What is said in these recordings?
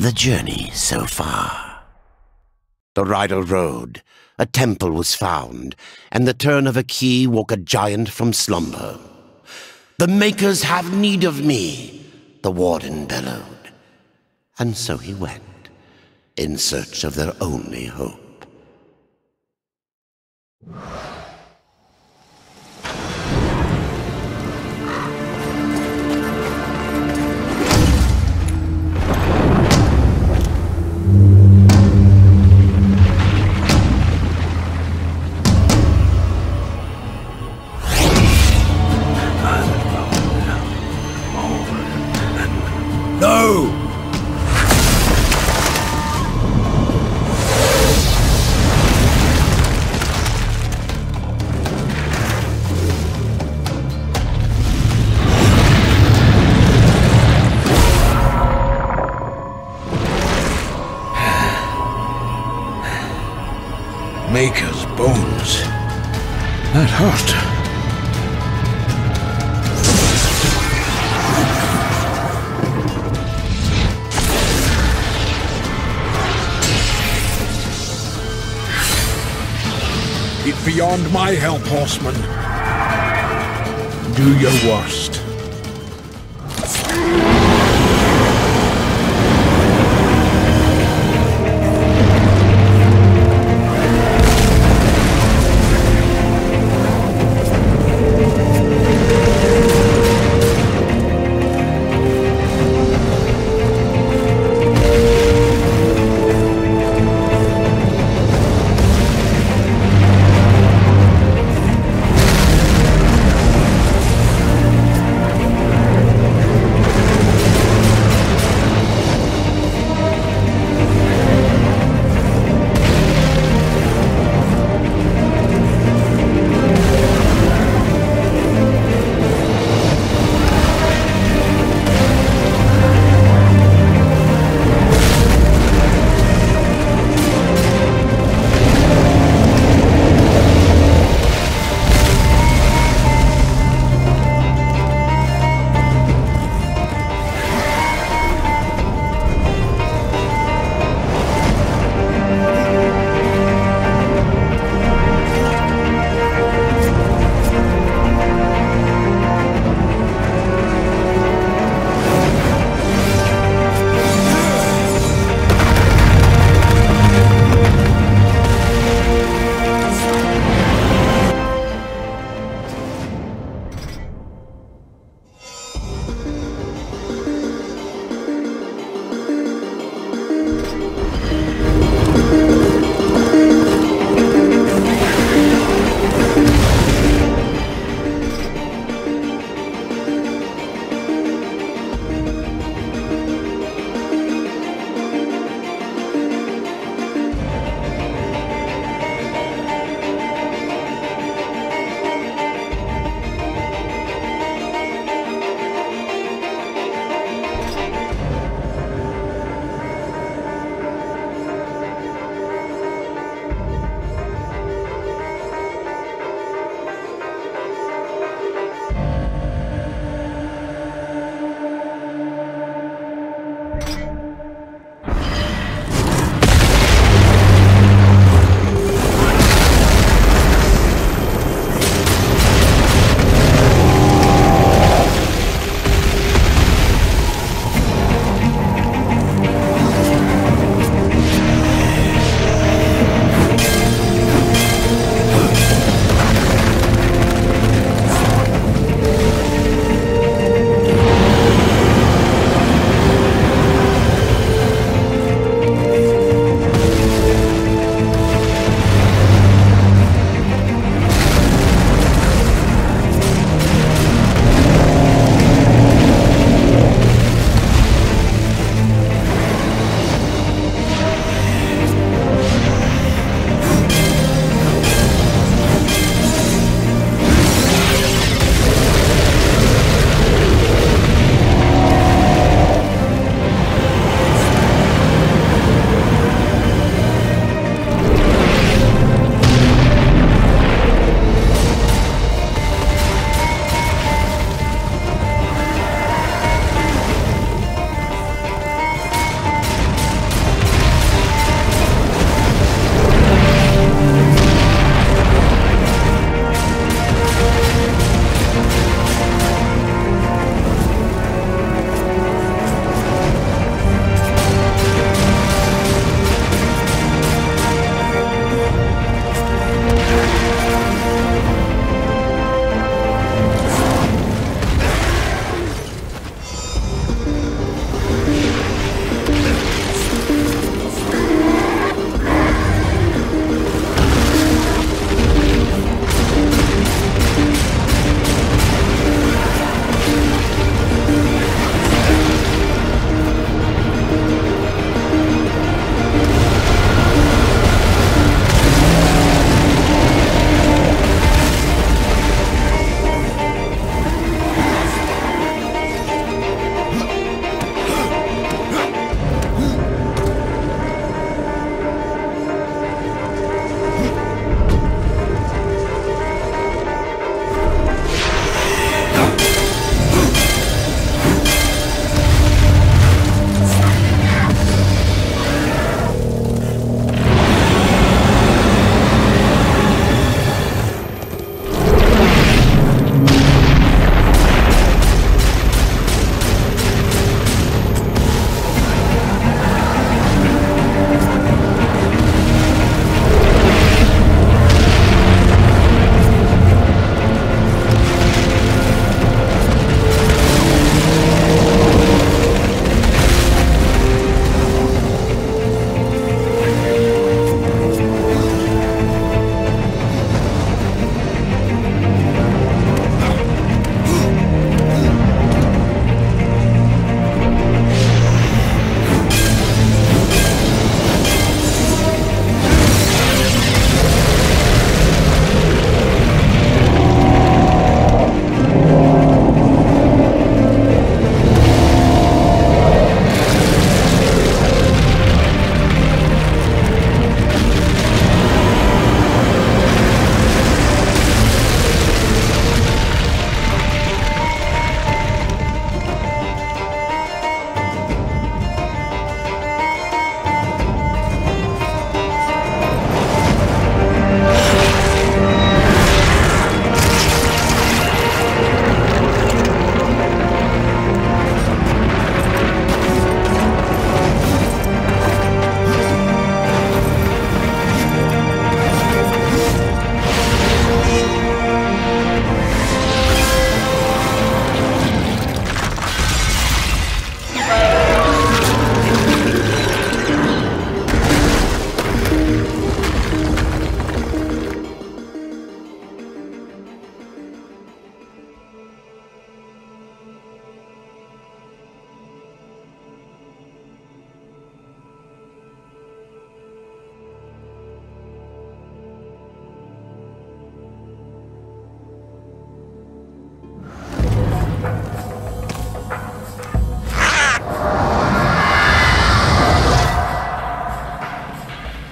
the journey so far. The rider rode, a temple was found, and the turn of a key woke a giant from slumber. "The Makers have need of me," the warden bellowed. And so he went, in search of their only hope. No! Maker's bones. That hurt. It's beyond my help, horseman. Do your worst.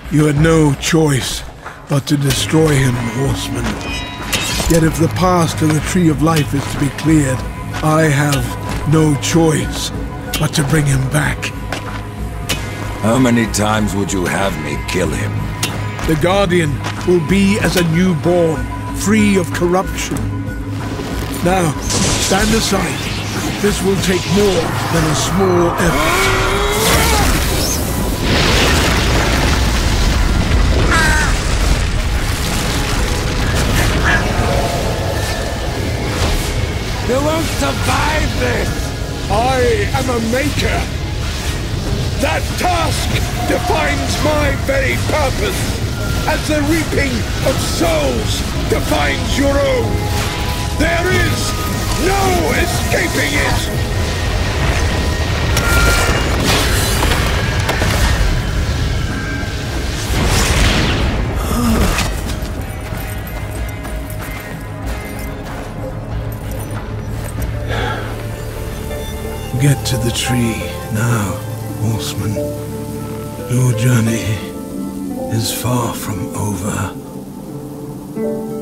You had no choice but to destroy him, horseman. Yet if the path to the Tree of Life is to be cleared, I have no choice but to bring him back. How many times would you have me kill him? The Guardian will be as a newborn, free of corruption. Now, stand aside. This will take more than a small effort. You won't survive this! I am a maker. That task defines my very purpose, as the reaping of souls defines your own. There is no escaping it! Get to the tree now, horseman. Your journey is far from over.